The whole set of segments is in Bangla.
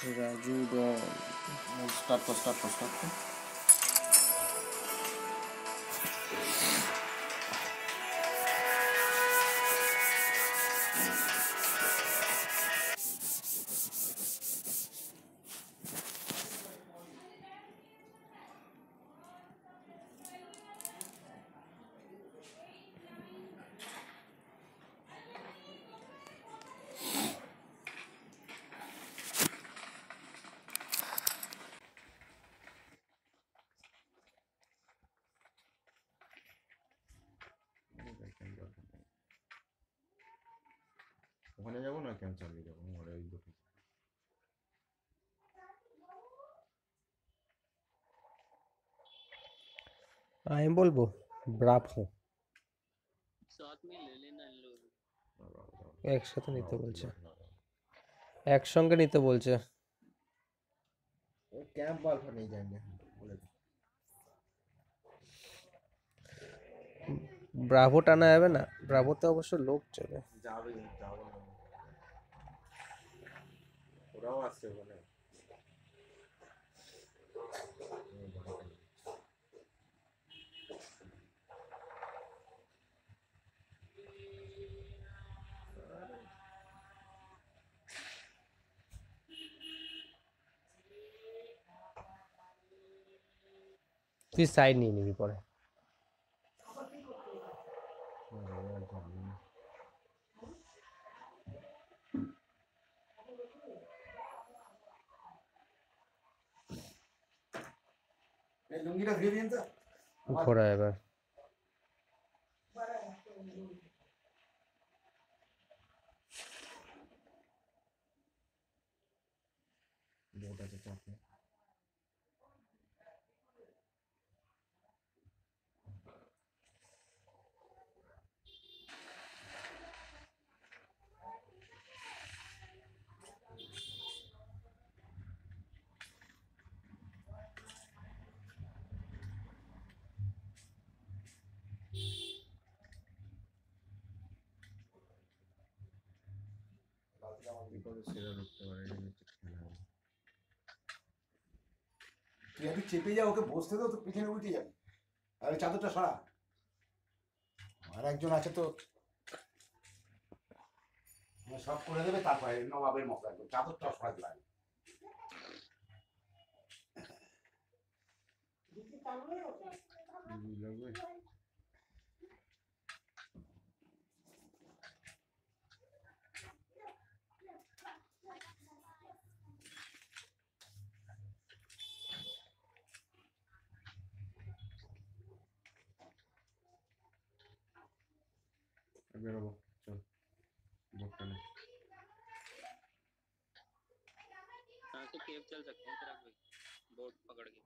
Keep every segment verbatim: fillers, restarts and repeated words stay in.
राजू डॉन स्टार्ट कर स्टार्ट कर स्टार्ट कर ওখানে যাবো না কেন চালিয়ে যাবো ঘরে ওই দুটো আমি বলবো ব্রাভো साथ में ले लेना इन लोग একসাথে নিতে বলছে একসঙ্গে নিতে বলছে वो कैंप वाला नहीं जाएंगे बोले ব্রাভো টানা যাবে না ব্রাভোতে অবশ্য লোক চলে যাবে যাবো না ওরাও আসছে ওখানে তুই সাইড নিয়ে নিবি পরে লুঙ্গিটা ফিরে দিন তো ঘোরা এবার মোটা আছে চাপে তুই একটু চেপে যা ওকে বসতে দাও তো পিছনে উল্টে যাবে আর ওই চাদরটা সরা আর একজন আছে তো সব করে দেবে তারপরে নবাবের মতো একদম চাদরটা সরাতে লাগে বেরোবো চল बोटने यहाँ से केव चल सकते हैं तेरा कोई बोट पकड़ के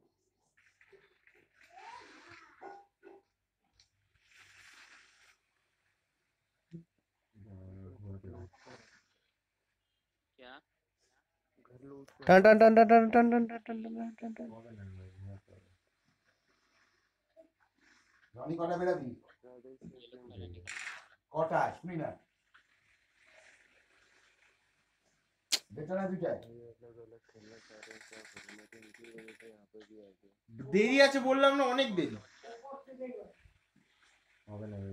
क्या টান টান টান টান টান টান টান টান টান টান টান টান রনি কটা বেরাবি কটা শুনি না বেটা না দুটায় দেরি আছে বললাম না অনেক দেরি হবে না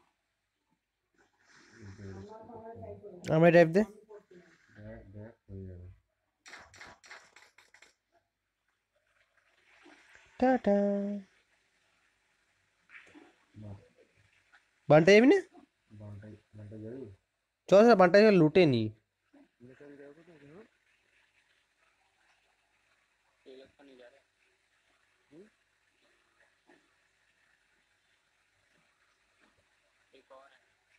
আমরা টাইপ দে দেখ দেখ হয়ে যাবে টাটা বান্টা যাবি না বান্টাই বান্টাই যাবি চল স্যার বান্টা লুটে নি ये लोग नहीं जा रहे एक और है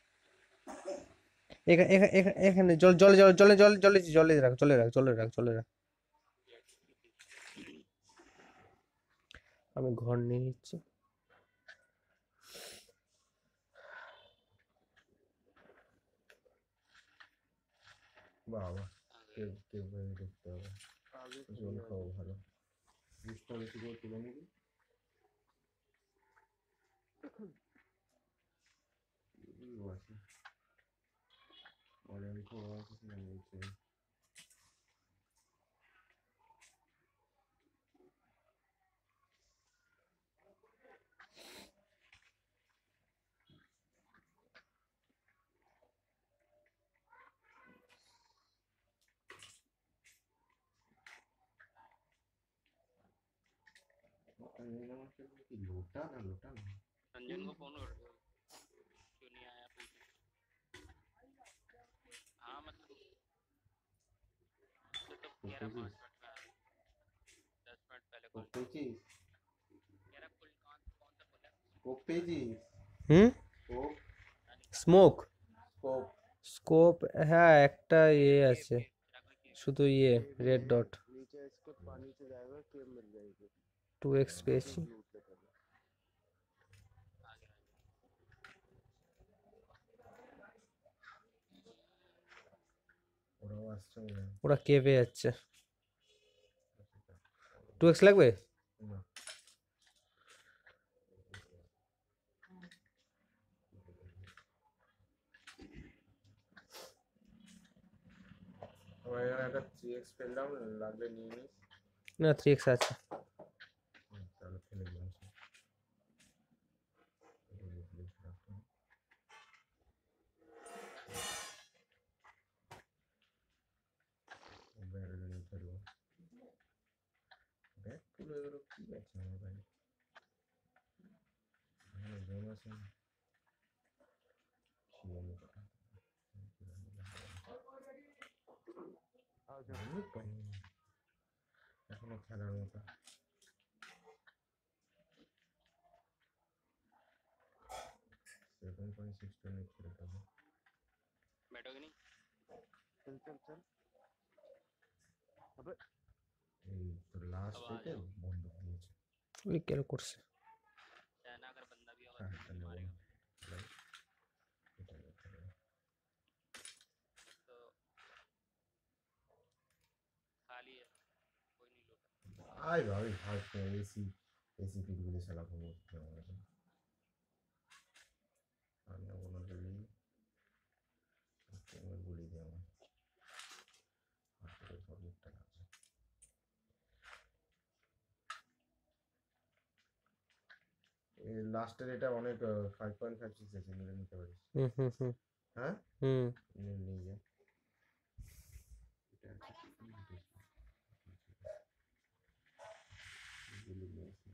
এখা- এখা- এখা- এখানে জল জলে জল জলে জল জলে জলে রাখ জলে রাখ জলে রাখ জলে রাখ আমি ঘর নিয়ে নিচ্ছি বাবা কেউ কেউ দেখতে হবে জল খাওয়া ভালো বিষটা বেশি করে তুলে নিবি আছে অনেক কিছু নিয়েছে संजय नाम से कि लोटा ना लोटा ना संजन को फोन कर दो क्यों नहीं आया पूछो हाँ मतलब तो तो कह रहा पाँच मिनट में आया दस मिनट पहले कॉल कोपेची कह रहा कुल कौन कौन सा बोला कोपेची হুম कोप স্মোক कोप স্কোপ হ্যাঁ একটা ইয়ে केव আছে केव तेरा कोई केव শুধু ইয়ে রেড ডট नीचे इसके पानी से जाएगा केव मिल जाएगी টু এক্স পেয়েছি लूट ले पहले आ गया ওরাও আসছে মনে হয় ওরা কেভে যাচ্ছে টু এক্স লাগবে না আমার এখানে একটা থ্রি এক্স পেলাম লাগলে নিয়ে নিস না থ্রি এক্স আছে হুম, তাহলে ফেলে দিলাম ব্যারেল নিয়ে ফেলবো ব্যাগ তুলে এগুলো কি আছে আমার ভাই এখানে বোন আছে শিয়ালি কথা আমি পাইনি এখনো খেলার মতো সেভেন পয়েন্ট সিক্স টেন খেলতে হবে बैठोगे नहीं চল চল চল আবে এই তো লাস্ট अब आ ডেটে जाओ বন্ধ দিয়েছে ওই কেন করছে चाइना अगर बंदा भी होगा হ্যাঁ तो তাহলে नहीं বল मारेगा এটা দেখতে হবে तो खाली है कोई नहीं लूटा আয় ভাই ভাই এসি এসি পিটগুলো শালা ঘুমোচ্ছে আমাকে আর না কোনো গুলি কোনো গুলি দিয়ে আমার হাতে সবটা লাগবে এই লাস্টের এটা অনেক ফাইভ পয়েন্ট ফাইভ সিক্স আছে নিলে নিতে পারিস হুম হুম হুম হ্যাঁ হুম নিয়ে নিয়ে যা এটা আছে গুলি নিয়ে আসি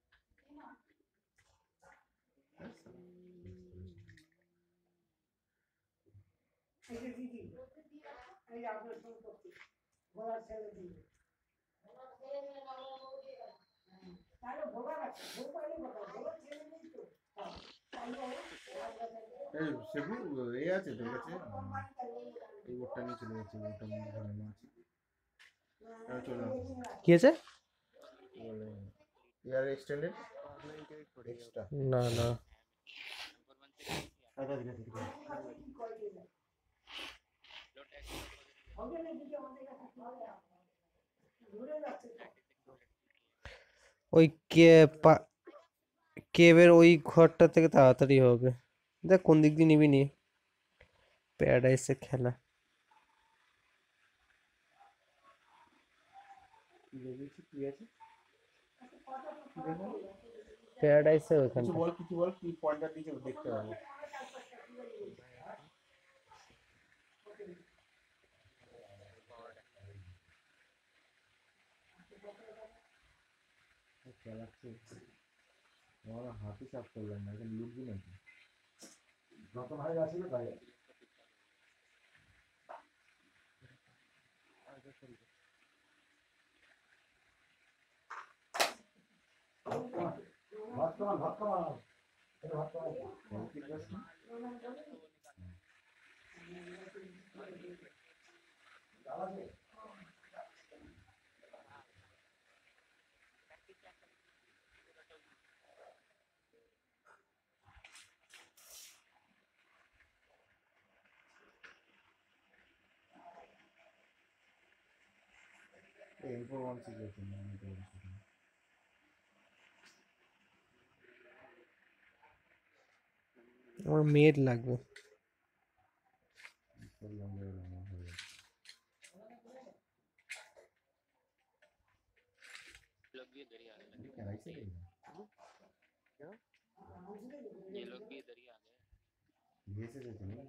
এই সেবু এই আছে তোর কাছে এই বোর্ডটা নিয়ে চলে যাচ্ছে বোর্ডটা মনে ধরানো আছে হ্যাঁ চলে আসছে কি আছে বলে এয়ার এক্সটেন্ডেড এক্সট্রা না না नंबर वन से नहीं किया আচ্ছা ঠিক আছে ঠিক আছে लो टैक्स ওই কে পা- কেভের ওই ঘরটা থেকে তাড়াতাড়ি হবে দেখ কোন দিক দিয়ে নিবি নি প্যারাডাইসে খেলা কি লেগেছে কি আছে প্যারাডাইসের কিছু ওখানটা বল কিছু বল কি পয়েন্টার দিয়েছে দেখতে হবে চালাচ্ছি আমার হাতই সাফ করলাম না এখন লুকবি নাকি যত ভাই আসবে তাই ভাত খাওয়া ভাত খাওয়া ভাত খাওয়া info one situation আমি তো বলছি আমার মেড লাগবে করলাম বললাম হয়ে लोग भी इधर ही आ गए কেরাই সে গেল ये लोग भी इधर ही आ गए ये से से नहीं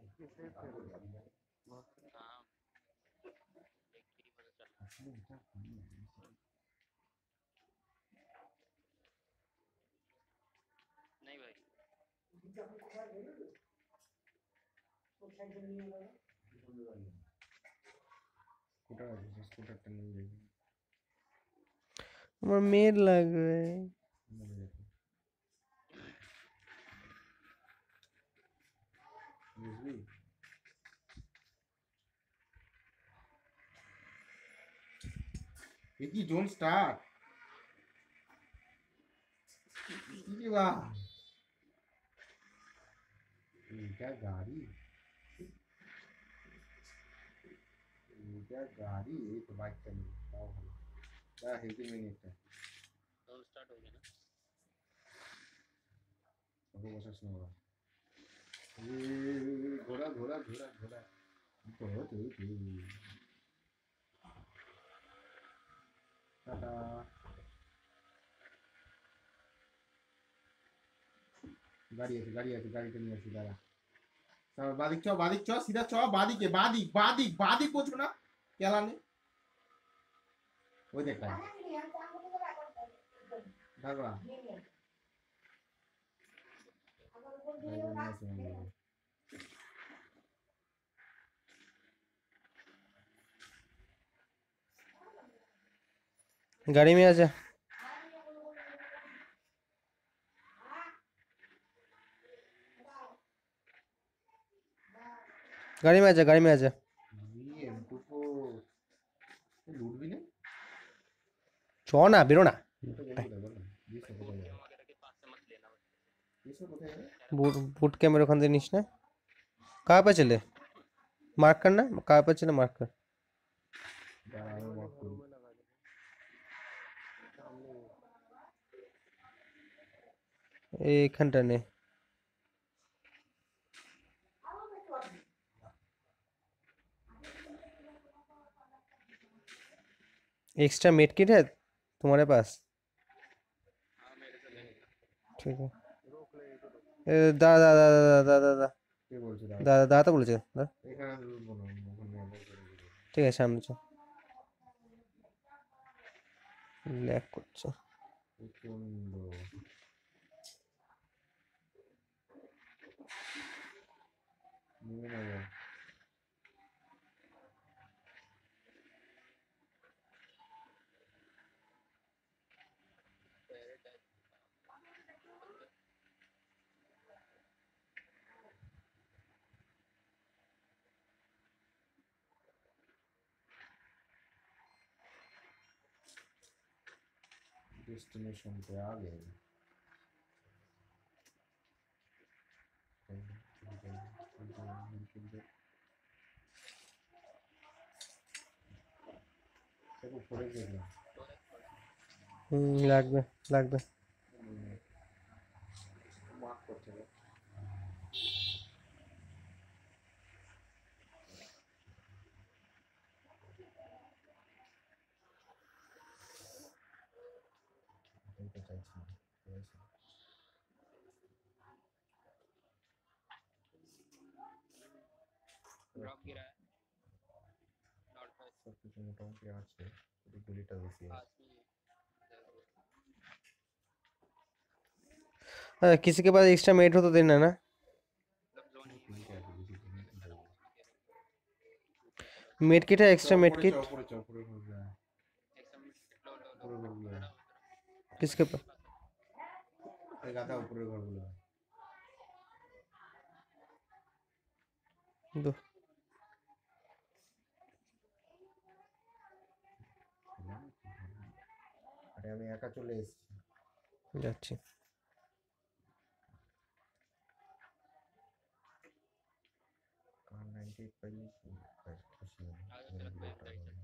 हाँ एक ही पता चला আসলে এটা স্কুটার আছে, স্কুটারটা নিয়ে যাবি। আমার মেয়ের লাগবে। মরে যেত। বুঝলি? এ কি ডোন্ট স্টার্ট? কি বা? এটা গাড়ি, এটা গাড়ি, এই তো বাইকটা নিয়ে তাও ভালো। যা হেঁটে মিনিটটা तो स्टार्ट हो गया ना ওকে বসাস না বাবা। এ, ঘোড়া ঘোড়া ঘোড়া ঘোড়া বহুত টাটা। গাড়ি আছে, গাড়ি আছে, গাড়িটা নিয়ে আসি দাঁড়া। তারপর বাদিক চ, বাদিক চ, সিধা চ, বাদিকে, বাদিক বাদিক বাদিক বোঝো না কেলানে। ওই দেখ ঢাকা गाड़ी में आजा। गाड़ी में आजा, गाड़ी में आजा। लूटबी ना चो ना बेरो ना। वगैरह के पास से मत लेना बूट बूट कैमरे खान देनिस ना। कहाँ पे चले मार्क करना, कहाँ पे चले मार्क कर। এইখানটা নে। एक्स्ट्रा मेड किट है तुम्हारे पास? हाँ मेरे से लेने का ठीक है। ए, दा दा दा दा दा दा दा কে বলছে দাদা? दा दा तो বলেছে দা। এখানে লুটবো না, ওখানে আবার করে দেবো। ঠিক আছে সামনে চল। ল্যাগ করছে। প্রচন্ড। নিয়ে নেবো। डेस्टिनेशन पे आ गए। দেখো পরে দেখলাম হুম লাগবে লাগবে। মার্ক করতে হবে। এটা চাইছি না, ঠিক আছে? ड्रॉप गिरा है नॉट पास সব কিছু মোটামুটি আছে, শুধু গুলিটা বেশি আছে। पास में ही हाँ, किसी के पास एक्स्ट्रा मेड हो तो देना ना। मतलब जोन ही গুলিটা আছে বেশি গুলি কি দেবো? मेड किट है एक्स्ट्रा मेड উপরে किट চ, উপরে চ, উপরে ঘুরে যায়। एक सबमिट लो लो लो উপরে ঘরগুলো হয়। किसके पास? এই গাধা উপরে ঘরগুলো হয়। दो আরে আমি একা চলে এসেছি। যাচ্ছি। কার নাইনটি এইট পাইলে খুশি হলাম। आगे तरफ बैक राइट साइड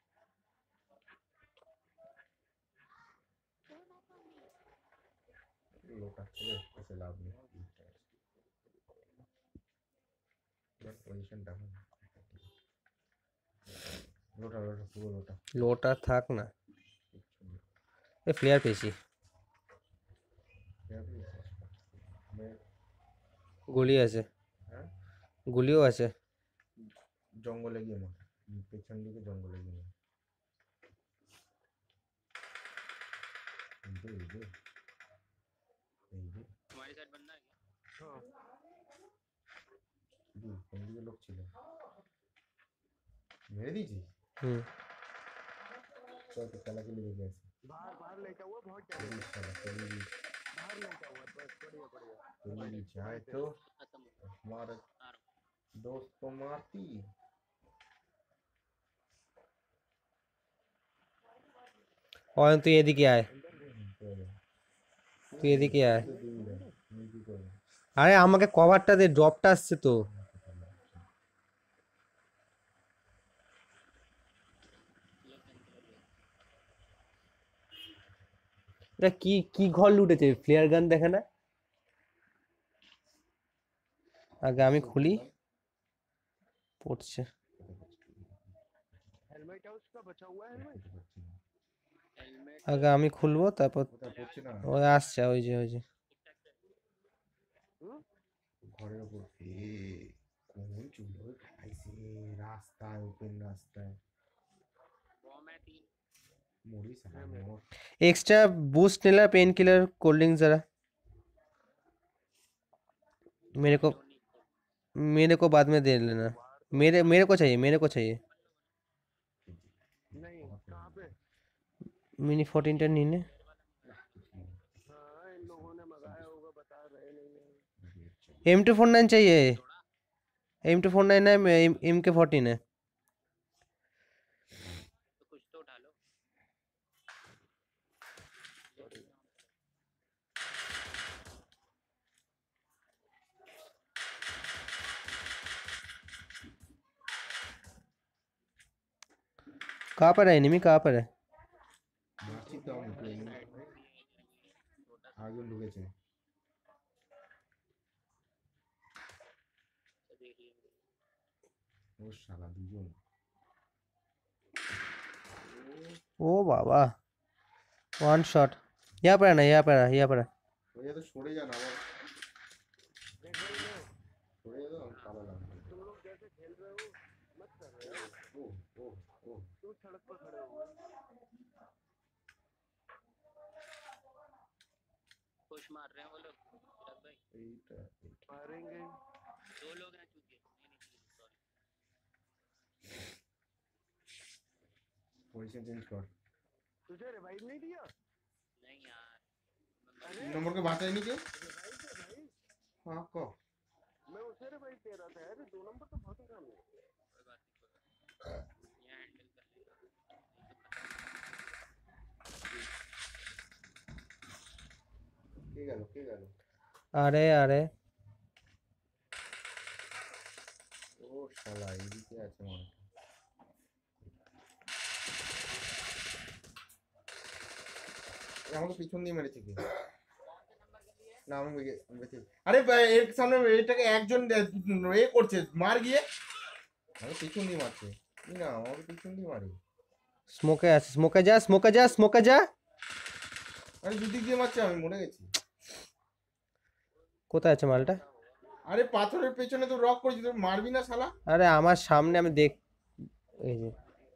লোটা ছেড়ে এসে লাভ নেই। পজিশনটা লোটা লোটা পুরো লোটা লোটা থাক না। এ ফ্লেয়ার পেয়েছি। গুলি আছে। হ্যাঁ গুলিও আছে। জঙ্গলে গিয়ে মার, পেছন দিকে জঙ্গলে গিয়ে মার। এই যে এই যে এই যে हमारी साइड बनना है क्या দূর, কোন দিকে লোক ছিল? মেরে দিয়েছি? হুম চল তো খেলা খেলে দেখে আসি। बाहर बाहर लेटा हुआ बहुत चली टाइम साला, चली गई, बाहर लेटा हुआ बस बढ़िया बढ़िया चली गई, चाहे तो खत्म हो गया। हमारा आ रहा हूँ। दोस्त को मारती। অয়ন তুই এদিকে আয়, চলো। তুই এদিকে আয়। তো দিই না, আমি কি করবো? আরে আমাকে কভারটা দে, ড্রপটা আসছে তো। लेफ्ट हैंड की तरफ गई। এটা কি কি ঘর লুটেছে, ফ্লেয়ার গান দেখে না? আগে আমি খুলি, পড়ছে। हेलमेट है उसका बचा हुआ है हेलमेट हेलमेट আগে আমি খুলবো, তারপর কোথায় পড়ছে না? ওই আসছে, ওই যে ওই যে ঘরের উপর এ কোন চুলো খাইছে রাস্তায়, ওপেন রাস্তায় बॉम्ब है तीन। মরি সালা মোর। एक्स्ट्रा बूस्ट लेना, पेन किलर, कोल्ड ड्रिंक जरा मेरे को, धोनी को मेरे को बाद में दे लेना। मेरे मेरे को चाहिए, मेरे को चाहिए। नहीं कहाँ पे मिनी फोर्टीन टेन नहीं ने। हाँ इन लोगों ने मंगाया होगा बता रहे नहीं है एम टू फोर नाइन चाहिए, एम टू फोर नाइन है, एम के फोर्टीन है। तो कुछ तो उठा लो। कहाँ पर है एनिमी, कहाँ पर है? মারছি তো আমি তো এমনি। আগুন ঢুকেছে। तो देख लिया। ও শালা দুজন। ओ बाबा, वन शॉट। यहाँ पर है ना, यहाँ पर है, यहाँ पर है। ওই তো সরে যা না আবার। देख रहे हो সরে যা, আমি কালো লাগবে। तुम लोग जैसे खेल रहे हो मत कर रहे हो ও ও ও तुम सड़क पर खड़े हो पुश मार रहे हैं वो लोग। चिराग भाई এইটা मारेंगे दो लोग हैं चूतिए। नहीं नहीं तीन सॉरी। পজিশন চেঞ্জ কর। तुझे रिवाइव नहीं दिया नहीं यार मैं अरे তিন নম্বরকে বাঁচায়নি কেউ? रिवाइव दे भाई হ্যাঁ ক। मैं उसे रिवाइव दे रहा था यार दो नंबर तो बहुत काम है कोई बात नहीं कोई बात नहीं। यहाँ हैंडल कर लेगा नहीं तो खत्म। কে গেল কে গেল? अरे अरे ও শালা এইদিকে আছে মনে হয়। এ আমাকে পিছন দিয়ে মেরেছে কি? না আমি বেগে- আমি বেঁচে আছি। আরে বা- এর সামনে এটাকে একজন দে- এ করছে, মার গিয়ে আমাকে পিছন দিয়ে মারছে। কি না আমাকে পিছন দিয়ে মারে। स्मोके আছে, স্মোকে যা, স্মোকে যা, স্মোকে যা। আরে দুদিক দিয়ে মারছে, আমি মরে গেছি। কোথায় আছে মালটা? আরে পাথরের পেছনে তো রক করেছি, তুই মারবি না শালা? আরে আমার সামনে আমি দেখ, এই যে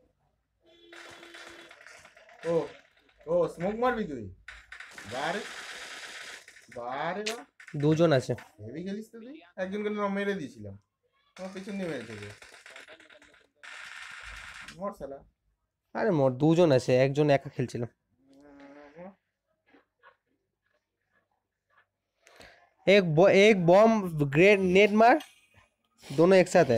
ও ও স্মোক মারবি তুই? বারে বারে বা দুজন আছে। হেভি খেলিস তো তুই। একজনকে না মেরে দিয়েছিলাম, আমার পেছন দিয়ে মেরেছে কে? মর শালা। আরে মোর দুজন আছে, একজন একা খেলছিলাম। एक बो, एक बॉम्ब ग्रेड नेट मार, दोनों एक साथ है।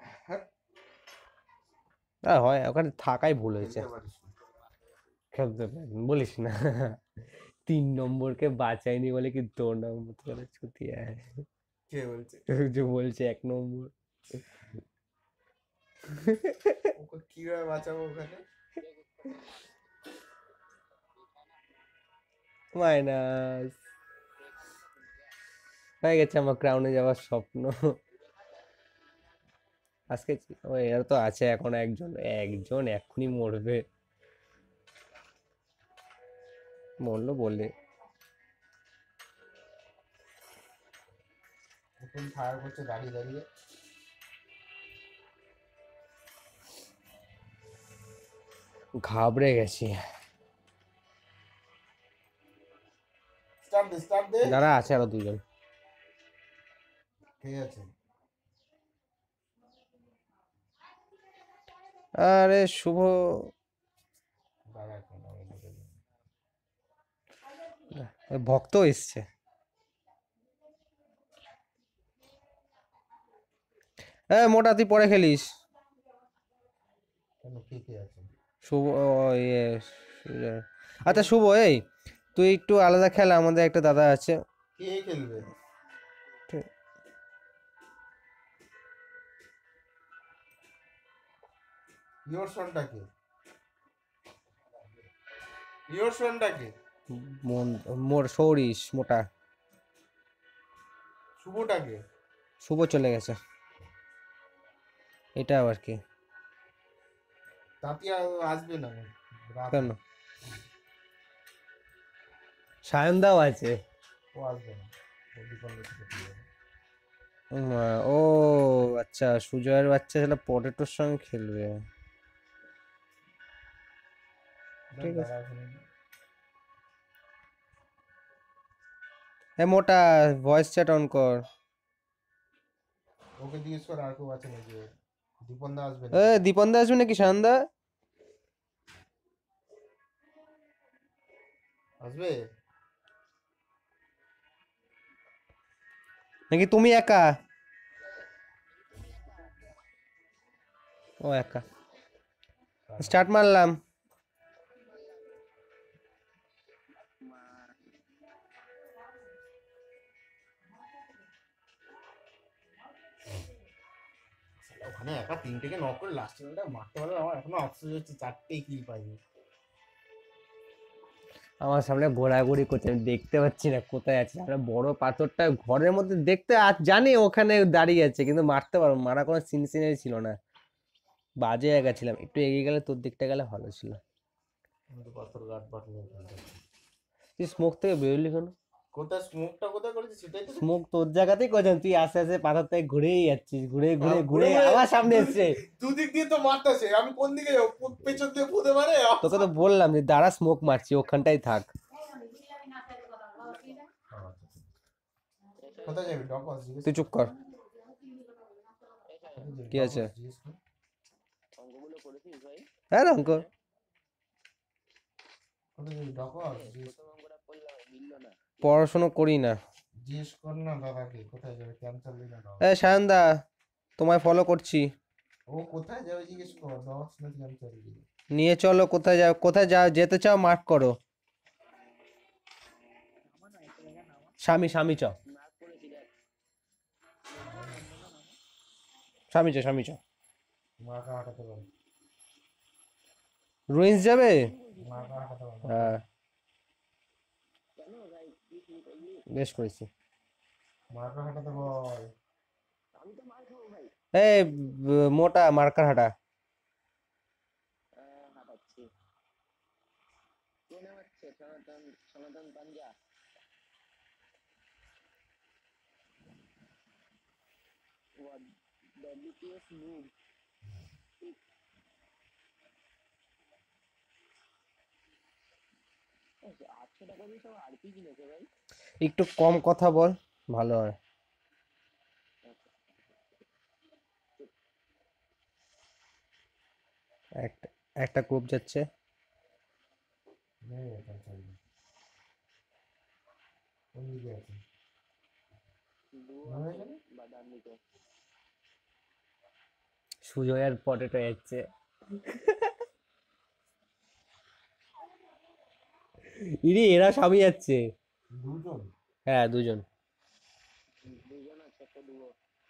আর হয় ওখানে থাকাই ভুল হয়েছে। খেলতে পারিস না। খেলতে পারি বলিস না। তিন নম্বরকে বাঁচাইনি বলে কি দো নম্বর করে ছুটি আয়। কে বলছে? যে বলছে এক নম্বর। ওকে কিভাবে বাঁচাবো ওখানে? মাইনাস হয়ে গেছে আমার ক্রাউনে যাওয়ার স্বপ্ন। আজকে ও এর তো আছে এখন একজন, একজন এক্ষুনি মরবে, মরলো বলে। এখন ফায়ার করছে দাঁড়িয়ে দাঁড়িয়ে। ঘাবড়ে গেছি। স্টার্ট দে স্টার্ট দে। যারা আছে আরো দুজন। কে আছে? আরে শুভ দাঁড়া এখন আমি বলে দিই। ওই ভক্ত এসছে। হ্যাঁ মোটা তুই পরে খেলিস। কেন কে কে আছে? শুভ ও, ইয়ে সুজয়। আচ্ছা শুভ এই তুই একটু আলাদা খেলা, আমাদের একটা দাদা আছে। কে খেলবে? ঠিক। ইয়োর সনটাকে ইয়োর সনটাকে মন মোর সৌরিশ মোটা। শুভটাকে শুভ চলে গেছে। এটা আবার কি? তাঁতি আর আসবে না রাত কেন? সায়নদাও আছে। ও আসবে না ও বিপন্নের সাথে চলে যাবে। উম, আহ, ও আচ্ছা সুজয়ের বাচ্চা ছেলে পটেটোর সঙ্গে খেলবে। ঠিক আছে। দাঁড়া শুনে নি। এ মোটা ভয়েস চ্যাট অন কর। ওকে জিজ্ঞেস কর আর কেউ আছে নাকি ওর। দীপন দা আসবে এ নাকি? দীপন দা আসবে নাকি সায়নদা? আসবে? নাকি তুমি একা? ও একা। স্টার্ট মারলাম। শালা ওখানে একা তিনটেকে নক করে লাস্ট রাউন্ডটা মারতে পারলে আমার এখনো আফসোস হচ্ছে চারটেই কিল পাইনি। আমার সামনে ঘোরাঘুরি করছে, আমি দেখতে পাচ্ছি না কোথায় আছে। আমরা বড় পাথরটা ঘরের মধ্যে দেখতে আজ জানি ওখানে দাঁড়িয়ে আছে, কিন্তু মারতে পারবো, মারা কোনো সিন সিনারি ছিল না। বাজে জায়গা ছিলাম, একটু এগিয়ে গেলে তোর দিকটা গেলে ভালো ছিল। কিন্তু পাথর গাট বাটলে তুই স্মোক থেকে বেরোলি কেন? কোথায় স্মোকটা কোথায় করেছে সেটাই তো স্মোক তোর জায়গাতেই করেছেন, তুই আস্তে আস্তে পাথর থেকে ঘুরেই যাচ্ছিস, ঘুরে ঘুরে আহ, ঘুরে ঘুরে আবার সামনে দু- এসছে। দুদিক দিয়ে তো মারতেছে আমি কোন দিকে যাবো? পু- পেছন দিয়ে ফুটে মারে তোকে তো বললাম যে দাঁড়া স্মোক মারছি, ওখানটাই থাক। কোথায় যাবি ডকস জিজ্ঞেস তুই চুপ কর। কোথায় যাবি? কি আছে? ডকস জিজ্ঞেস কর। অঙ্কগুলো করেছিস ভাই? হ্যাঁ অঙ্কর কোথায় যাবি ডকস জিজ্ঞেস প্রথম অঙ্কটা করলাম মিললো না। পড়াশোনা করি না। জিজ্ঞেস কর না দাদাকে কোথায় যাবে ক্যান্সার দিই না ডকস। এ সায়নদা তোমায় ফলো করছি। ও কোথায় যাবে জিজ্ঞেস কর ডকস না ক্যান্সার দিই। নিয়ে চলো, কোথায় যাও, কোথায় যাও যেতে চাও মার্ক করো। স্বামী স্বামী চ মার্ক করেছি দেখ। স্বামী চ স্বামী চ মাকে হাঁটাতে পারে রুইন্স যাবে। মাকে হাঁটাতে পারে হ্যাঁ কেন ভাই কি শুরু করলি? বেশ করেছি। মাকে হাঁটাতে বল। আমি তো মার খাবো ভাই। এই ব- মোটা মার্কার হাঁটা। আহ, হাঁটাচ্ছি। কে নামাচ্ছে? সনাতন সনাতন পাঞ্জা। What? W P S move. আটশো টাকা দিয়ে সব আরপি কিনেছে ভাই। একটু কম কথা বল, ভালো হয়। একটা একটা গ্রুপ যাচ্ছে। নেই ক্যান্সার দিই কোন দিকে আছে দুও নামে আছে এখানে বা ডান দিকে। সুজয় আর পটেটো যাচ্ছে। ইরি এরা সবই যাচ্ছে। দুজন হ্যাঁ দুজন। দুজন আছে একটা দুও।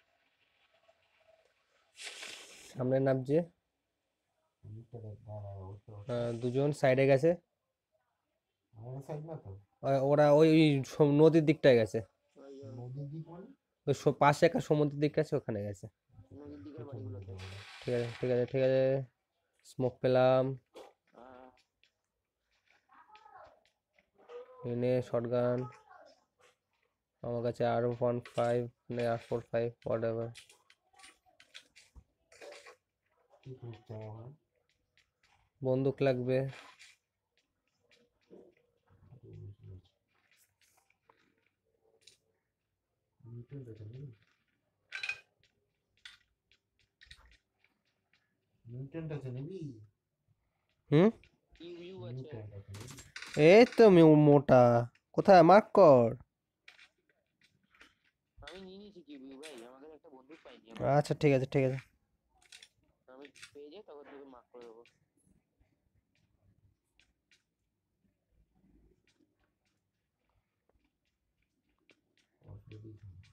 সামনে নামছে। দিকটা দেখ দাঁড়া ও তো আহ, দুজন সাইডে গেছে। আমাদের সাইড না তো আহ, ওরা ওই ওই সম- নদীর দিকটায় গেছে। ওই যে নদীর দিক মানে ওই স- পাশে একটা সমুদ্রের দিক আছে, ওখানে গেছে। নদীর দিকের পেছন বাড়িগুলোতে। দিকে বলে। ঠিক আছে ঠিক আছে ঠিক আছে। স্মোক পেলাম। আহ, এনে শটগান। আমার কাছে আর ওয়ান ফাইভ মানে R four five whatever. কি করছে আমার বন্দুক লাগবে। ইউটিউব দেখে নিন মিউটেন্ট আছে নিবি? হুম ইউ ইউ আছে মিউটেন্ট আছে নিবি? এই তো মে- মোটা কোথায় মার্ক কর। আমি নিয়ে নিয়েছি কি ইউ ভাই, আমাদের একটা বন্দুক পাইনি আমরা। আচ্ছা ঠিক আছে ঠিক আছে। আমি পেয়ে যাই তখন তোকে মার্ক করে দেবো। অসুবিধা নেই।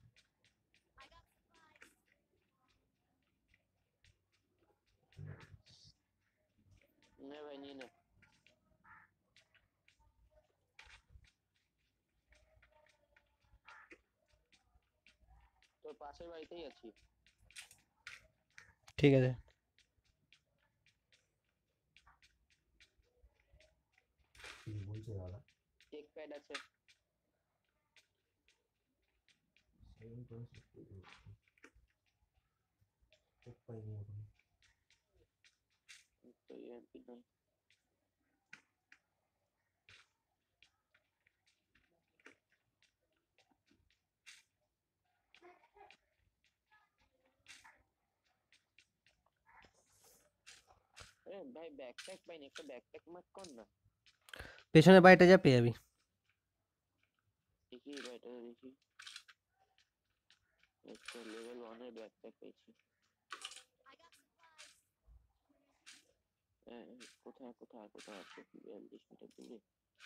নে ভাই নিয়ে নে। তোর পাশের বাড়িতেই আছি। ঠিক আছে কি বলছে দাদা? চেক প্যাড আছে। সেভেন পয়েন্ট সিক্স চেক পাইনি এখন। তো এমপি নয়। এ ভাই ব্যাকপ্যাক পাইনি, একটা ব্যাকপ্যাক মার্ক কর না। পেছনের বাড়িটা যা পেয়ে যাবি। দেখি ভাইটা দেখি। একটা লেভেল ওয়ান এর ব্যাকপ্যাক পেয়েছি। এ, এ, কোথায় কোথায় কোথায় আছে বিয়াল্লিশ মিটার দূরে।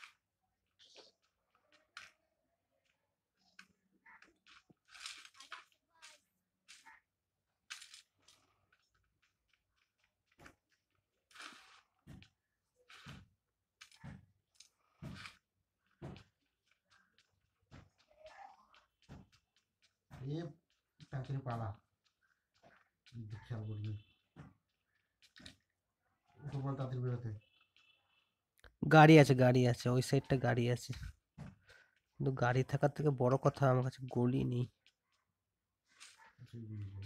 এ টাকের পালা খেয়াল করবি, তোমার তাদের বেরোতে। গাড়ি আছে গাড়ি আছে ওই সাইডটা গাড়ি আছে, কিন্তু গাড়ি থাকার থেকে বড় কথা আমার কাছে গলি নেই। সেই বুঝবে।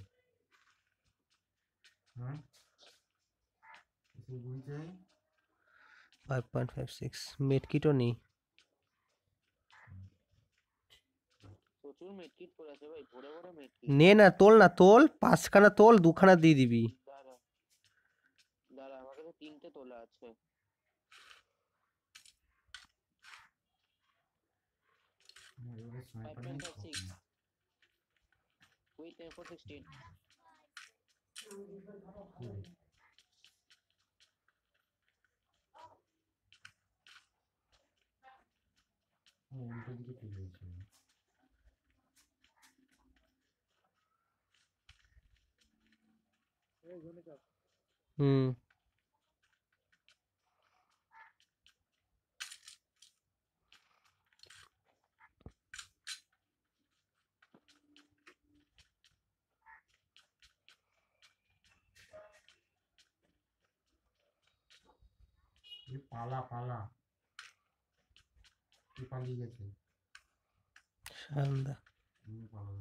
হ্যাঁ সেই বুঝছে। Five point five six med কিটও নেই। প্রচুর মেডকিট পড়ে আছে ভাই, ভরে ভরে মেডকিট। নে না তোল না তোল পাঁচখানা তোল দুখানা দিয়ে দিবি। দাঁড়া দাঁড়া, আমার কাছে তিনটে তোলা আছে। Five point five six with M four sixteen. উল্টো দিকে চলে গেছে। হুম এ পালা পালা কি পালিয়ে গেছে। সায়নদা হুম, পালা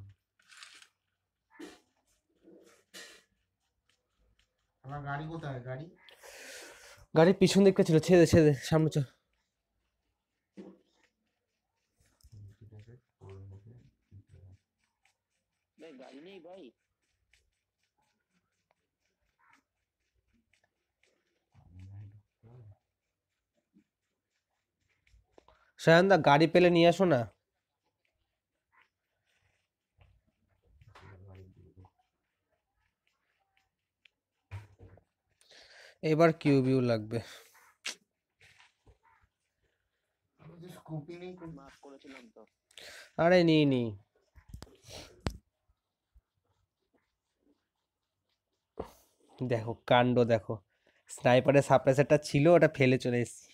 আমার গাড়ি কোথায় গাড়ি? গাড়ির পিছন দিকটা ছিল, ছেড়ে ছেড়ে সামনে চল। হুম, ঠিক আছে ওর মধ্যে ঠিক আছে। ভাই গাড়ি নেই ভাই। আমি নাই ঢুকতে হবে। সায়নদা গাড়ি পেলে নিয়ে আসো না। গাড়ি দিয়ে দেবো। এবার কিউবিউ লাগবে। আমি তো স্কুপি নেই কোন। মার্ক করেছিলাম তো। আরে নি নি দেখো কাণ্ড দেখো, স্নাইপারের সাপ্রেসারটা ছিল ওটা ফেলে চলে এসেছি।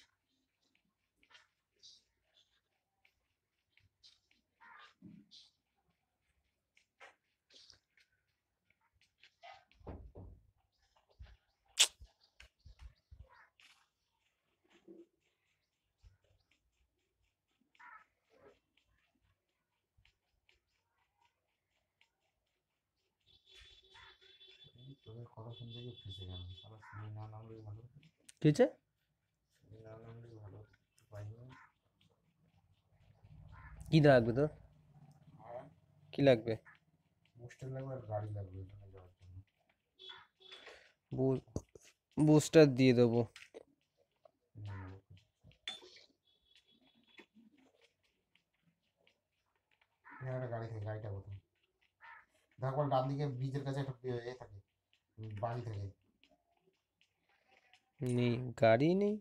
এই তোদের কথা শুনতে গিয়ে ফেসে গেলাম সারা শুনে না নামলেই ভালো। কি হচ্ছে? শুনে না নামলেই ভালো পাইনি। কি লাগবে তোর? আর কি লাগবে? বুস্টার লাগবে আর গাড়ি লাগবে ওখানে যাওয়ার জন্য। বুঝ বুস্টার দিয়ে দেবো। এখানে একটা গাড়ি থাকে, গাড়িটা কোথায়? দেখো ডান দিকে ব্রিজের কাছে একটা এ থাকে, বাড়ি থাকে। নেই, গাড়ি নেই।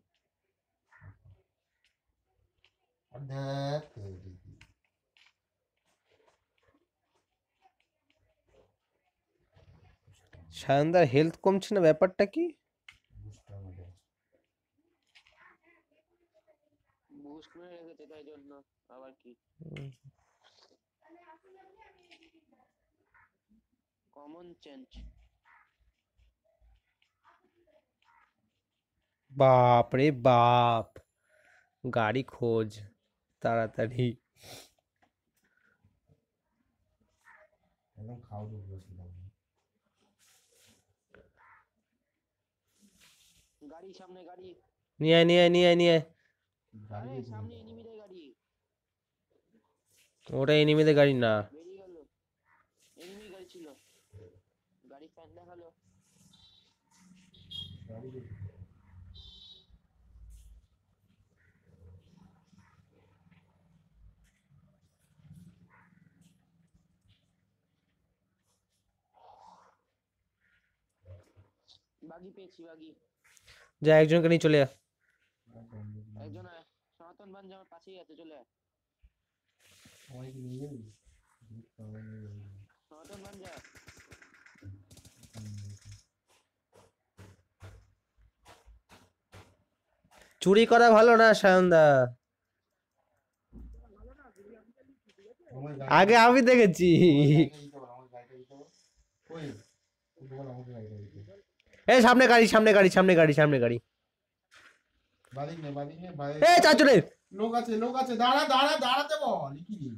আর দেখ তেরি। সায়নদার হেলথ কমছে না, ব্যাপারটা কি? বুঝতে হবে। বুস্ট মেরে রেখেছে তাই জন্য। আবার কি হুম, কমন চেঞ্জ। বাপ রে বাপ, গাড়ি খোঁজ তাড়াতাড়ি। একদম খাওয়া দুপুরে ছিল। গাড়ি সামনে গাড়ি। নিয়ে আয় নিয়ে আয় নিয়ে আয় নিয়ে আয়। গাড়ি আরে বেরিয়ে সামনে গেল। এনিমিদের গাড়ি ওটা এনিমিদের গাড়ি না। বেরিয়ে গেল। এনিমি গাড়ি ছিল। গাড়ি ফ্যান দেখালো। গাড়ি বেরিয়ে গেল। বাগি পেয়েছি বাগি। যা একজনকে নিয়ে চলে আয়। একজন আয়। সনাতন বাঞ্জ আমার পাশেই আছে, চলে আয়। আমায় কি নিয়ে যাবি? আমায় নিয়ে যাবি। সনাতন বাঞ্জ আয়। চুরি করা ভালো না সায়নদা? আমার আগে গাড়ি- আমি দেখেছি। আমার গাড়িটা দিতে বল, আমার গাড়িটা দিতে বল। ওই, দিতে বল, আমাকে গাড়িটা দিতে। এই সামনে গাড়ি সামনে গাড়ি সামনে গাড়ি সামনে গাড়ি। বাদিক নে, বাদিক নে, বাদিক- এই চাচুরে, লোক আছে, লোক আছে, দাঁড়া দাঁড়া দাঁড়াতে বল, কি রে?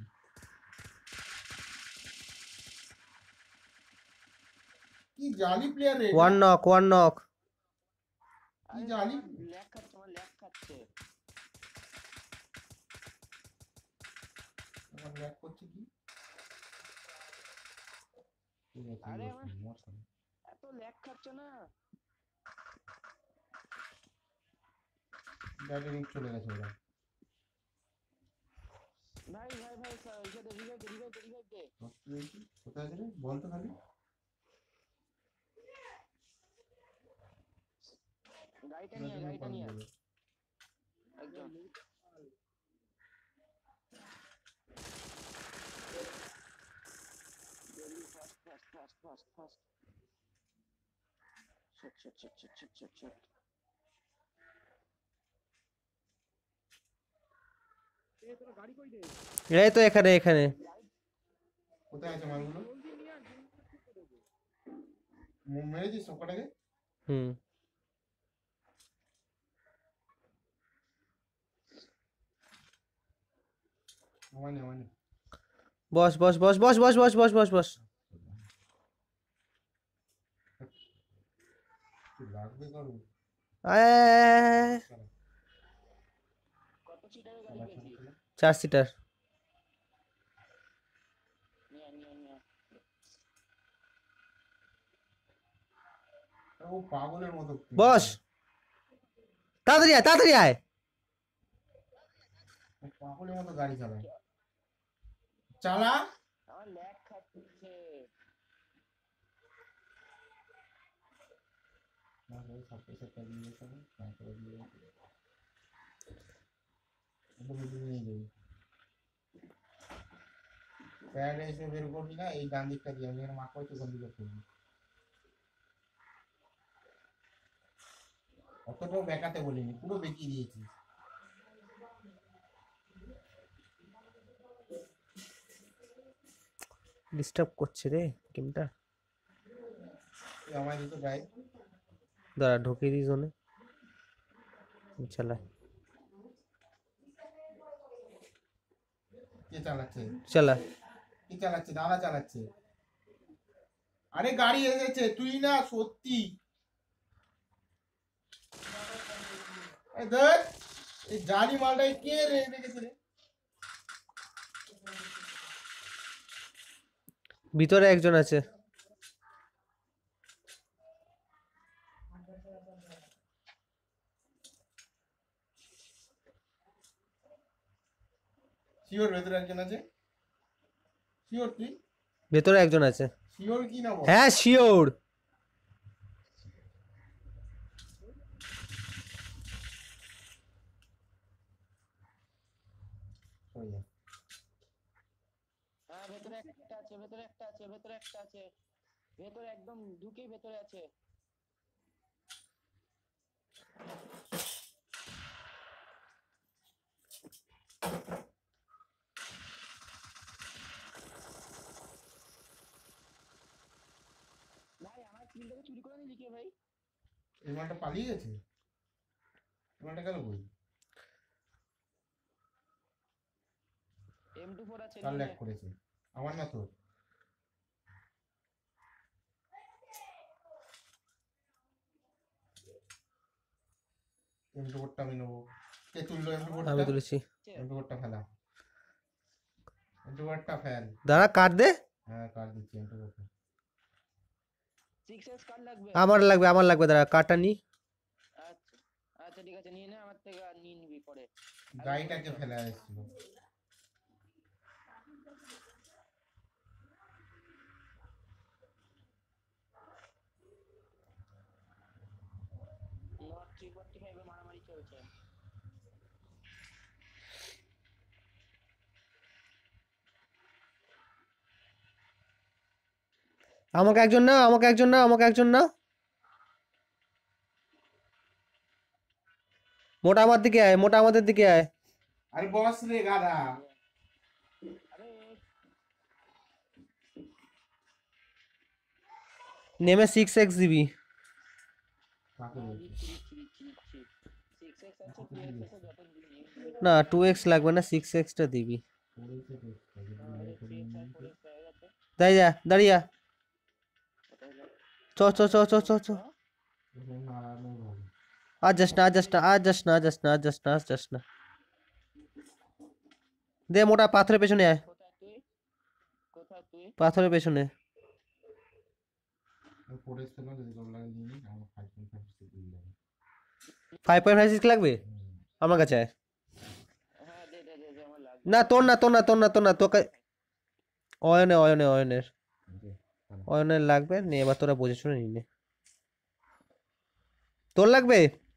কি জালি প্লেয়ার রে এটা? One knock one knock. কি জালি? ল্যাগ খাচ্ছে, আমার ল্যাগ খাচ্ছে। আমার ল্যাগ করছে কি? ঠিক আছে, আরে বস, আমার- বস না। এত ল্যাগ খাচ্ছে না। গাড়ি নিয়ে চলে গেছে ওরা। ভাই ভাই ভাই স্যার ইসে দে, রিভাইভ দে, রিভাইভ দে, রিভাইভ দে। কষ্ট পেয়েছি। কোথায় আছে রে? বল তো খালি। গাড়িটা নিয়ে আয়, গাড়িটা নিয়ে আয়। একজন fast fast fast fast fast. Shot shot shot shot shot shot shot. এই তো এখানে এখানে। কোথায় আছে মালগুলো? ম- মেরেছিস সবকটাকে? হুম, আমার নেই, আমার নেই। বস বস বস বস বস বস বস বস বস। তুই লাগবে কারো? আয়, আয়, আয়, আয়। কত সিটারের গাড়ি চালা, পেয়েছি? চালা, চালা। চার সিটার। নিয়ে আয়, নিয়ে আয়, নিয়ে আয়। আরে ও পাগলের মতো। বস তাড়াতাড়ি আয় তাড়াতাড়ি আয়। ও পাগলের মতো গাড়ি চালায়। চালা। আমার ল্যাগ খাচ্ছে। না রে, সব পয়সা একটা দিয়ে দিতে হবে, তারপরে দিয়ে দিতে হবে। ওটা বেশি নিয়ে যাবি। প্যাড এসে বের করবি না, এই ডান দিকটা দিয়ে আমি এখানে মাখা হচ্ছে, ওখান দিকে করবি। অতটাও বেকাতে বলিনি, পুরো বেঁকিয়ে দিয়েছিস। ডিস্টার্ব করছে রে গেমটা। তুই আমায় দিত গায়ে। দাঁড়া ঢুকিয়ে দিই জোনে। চালা কে চালাচ্ছে? চালা। কি চালাচ্ছে? দাদা চালাচ্ছে। আরে গাড়ি এসেছে, তুই না সত্যি। এই দেখ, এই জালি মালটাই কে রে রেখেছে রে? ভিতরে একজন আছে। শিওর ভেতরে একজন আছে? শিওর তুই? ভেতরে একজন আছে। শিওর কি না বল? হ্যাঁ শিওর। ওই যে। হ্যাঁ ভেতরে একটা আছে, ভেতরে একটা আছে, ভেতরে একটা আছে, ভেতরে একদম ঢুকেই ভেতরে আছে। ভাই আমার কিলটাকে চুরি করে নিলি কে ভাই? এই মালটা পালিয়ে গেছে? এই মালটা গেল কই? এম টু ফোর আছে কার নিয়ে ল্যাগ নে। করেছে? আমার না তোর? এম টু ফোরটা আমি নেবো। কে তুললো এম টু আমি ফোরটা? তুলেছি। এম টু ফোরটা ফেলা। এম টু ফোরটা ফেল। দাঁড়া কাট দে। হ্যাঁ কার দিচ্ছি এম টু ফোরটা। সিক্স এক্স কার্ড লাগবে? আমার লাগবে আমার লাগবে দাঁড়া কাটটা নি। আচ্ছা আচ্ছা ঠিক আছে নিয়ে নে আমার থেকে, আর নিয়ে নিবি পরে। গাড়িটাকে ফেলে আসছিল। নট থ্রি ফোর্টি ফাইভে মারামারি চলছে। আমাকে একজন না আমাকে একজন না আমাকে একজন না। মোটা আমার দিকে আয় মোটা আমাদের দিকে আয়। আরে বস রে গাধা। আরে নেমে সিক্স এক্স দিবি। কাকে হ্যাঁ বলছিস? দিচ্ছি দিচ্ছি দিচ্ছি দিচ্ছি। সিক্স এক্স আছে, টু এক্স আছে, যত দিবি। না টু এক্স লাগবে না সিক্স এক্সটা দিবি। পড়েছে তো, যদি লাই করে থ্রি এক্স আর নিয়ে ফোর এক্স হয়ে গেছে। দাঁড়িয়ে যা দাঁড়িয়ে যা। ওটা হলো চ চ চ চ চ চ। এখানে মারানো ভালো। আজ যাস না আজ যাস না আজ যাস না আজ যাস না আজ যাস না আজ যাস না। দে মোটা পাথরের পেছনে আয়। কোথায় তুই? কোথায় তুই? পাথরের পেছনে। আমি পড়েছে না, যদি তোর লাগে নিয়ে নিই, আমার ফাইভ পয়েন্ট ফাইভ সিক্স দিন লাগে। ফাইভ পয়েন্ট ফাইভ সিক্স লাগবে আমার কাছে আয়। হ্যাঁ দে দে দে দে, আমার লাগবে। না তোর না তোর না তোর না তোর না তোকে অয়নে অয়নে অয়নের অয়নের লাগবে নে এবার তোরা বুঝে শুনে নিয়ে নে। তোর লাগবে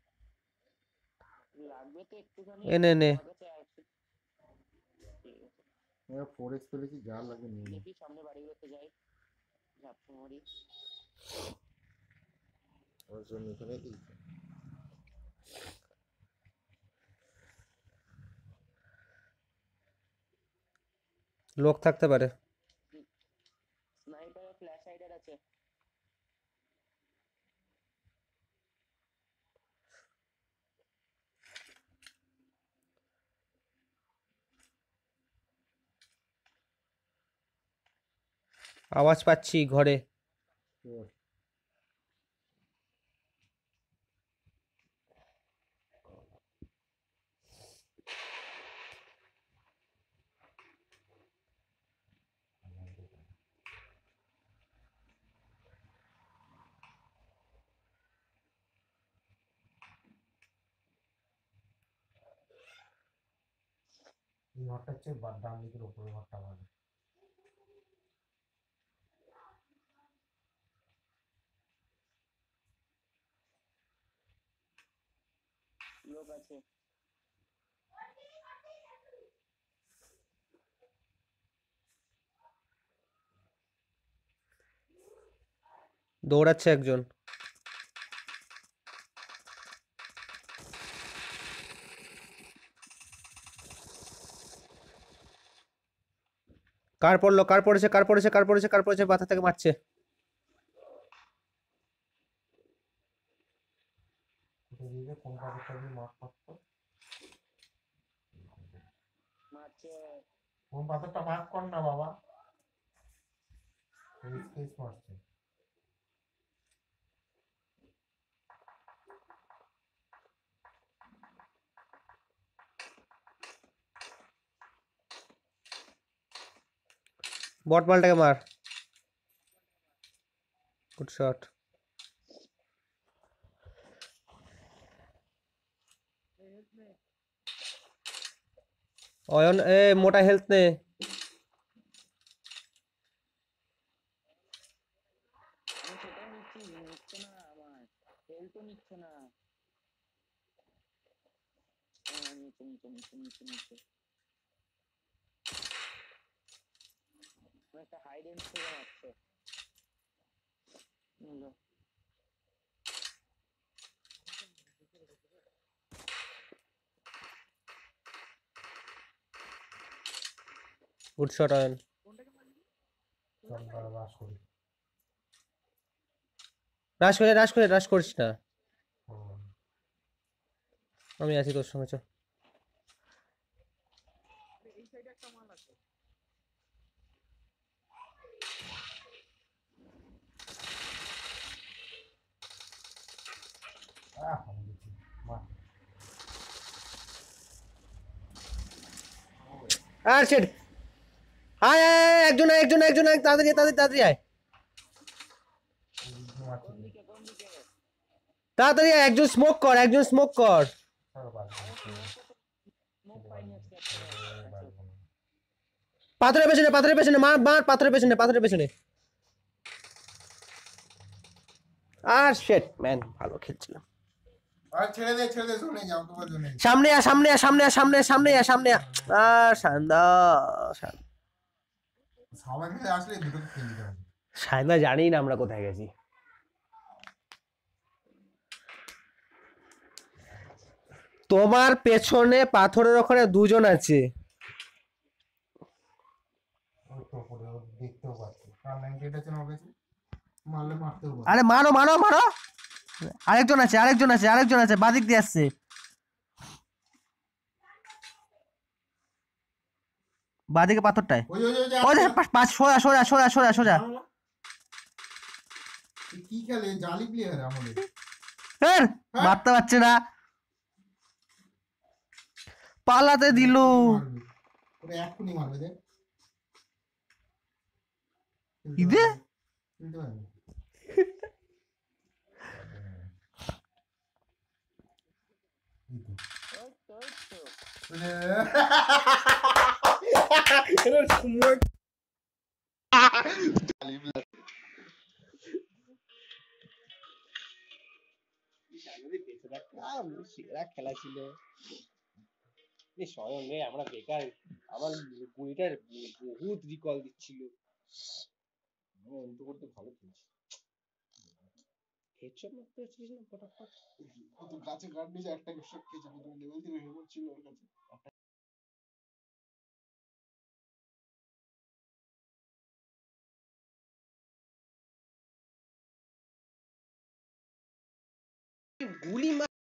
লাগবে তো একটুখানি। এনে নে। আমার কাছে আছে। ঠিক আছে আমি ফোরেক্স ফেলেছি, যা লাগে নিয়ে নিই। দেখি সামনে বাড়িগুলোতে যাই, ঝাপটা মারি। ওর জন্য ফেলে দিই। লোক থাকতে পারে। স্নাইপার ফ্ল্যাশ হাইডার আছে। আওয়াজ পাচ্ছি ঘরে। Sure. এই ঘরটা হচ্ছে বা- ডান দিকের উপরে ঘরটা ভালো। লোক আছে। দৌড়াচ্ছে একজন। কার পড়লো কার পড়েছে কার পড়েছে কার পড়েছে কার পড়েছে মাথা থেকে মারছে। কোথায় দিয়ে কোন পাথরটা দিয়ে মাছ পাচ্ছ? মারছে। কোন পাথরটা মার্ক কর না বাবা। স্কেচ মারছে। বট মালটাকে মার। Good shot. অয়ন এ মোটা হেলথ নে। আমি সেটাই নিচ্ছি, নিচ্ছে না আমার হেল তো নিচ্ছে না। হ্যাঁ নিচে নিচে নিচে নিচে নিচে একটা হাই রেঞ্জ থেকে মারছে। নিলো। Good shot Ayan. চল দাঁড়া বাস করি। রাশ করে রাশ করে রাশ করিস না, হুম। আমি আছি তোর সঙ্গে, চল। এই সাইডে একটা মাল আছে। আহ, আমি দেখছি। বাহ। আর শেট, আয় আয় আয়, একজন আয়, একজন আয়, একজন আয়, তাড়াতাড়ি আয়, তাড়াতাড়ি তাড়াতাড়ি আয়, কোন দিকে কোন দিকে? তাড়াতাড়ি আয়, একজন স্মোক কর, একজন স্মোক কর। চল বাস করি। স্মোক পাইনি আজকে একটা। বাস করি। পাথরের পেছনে, পাথরের পেছনে, মার মার, পাথরের পেছনে, পাথরের পেছনে। আর শেট ম্যান, ভালো খেলছিলাম। আর ছেড়ে দে ছেড়ে দে, জোনে যাও, তোমার জোনে। সামনে আয়, সামনে আয়, সামনে আয়, সামনে আয়, সামনে আয়, সামনে আয়। আর সান্দা, সবাই মিলে আসলে দুটোকে খেয়ে দিতে হবে। সান্দা জানি না আমরা কোথায় গেছি। তোমার পেছনে পাথরের ওখানে দুজন আছে। ওই তো উপরে ও দেখতেও পাচ্ছি। কার নাইনটি এইট আছে আমার কাছে? মারলে মারতেও পারে। আরে মারো মারো মারো, আরেকজন আছে, আরেকজন আছে, আরেকজন আছে, বাদিক দিয়ে আসছে। বাদিকে পাথরটায়, ওই ওই ওই যে ওই যে আছে। পা- পাঁচ, সোজা সোজা সোজা সোজা সোজা। মারো না। এ কি খেলে? জালি প্লেয়ার আমাদের। এর, হ্যাঁ? মারতে পারছে না, পালাতে দিল। মারবে। ওটা এক্ষুনি মারবে দেখ। খেলতে ইদে পারবে। খেলতে পারবে। এই তো। ওই তো ওই তো ওই যে- এরা সময়- সেরা খেলা ছিল। এই স্বয়ং রে, আমরা বেকার, আমার গুলিটার বহুত রিকল দিচ্ছিল। অন্ত করতে ভালো খেলছে। হেডশট মারতে পারছিস না ফটাফট। ও তো গাছে গার্ড নিয়ে একটা শট খেয়েছে, প্রথমে লেভেল থ্রি হেলমেট ছিল ওর কাছে। গুলি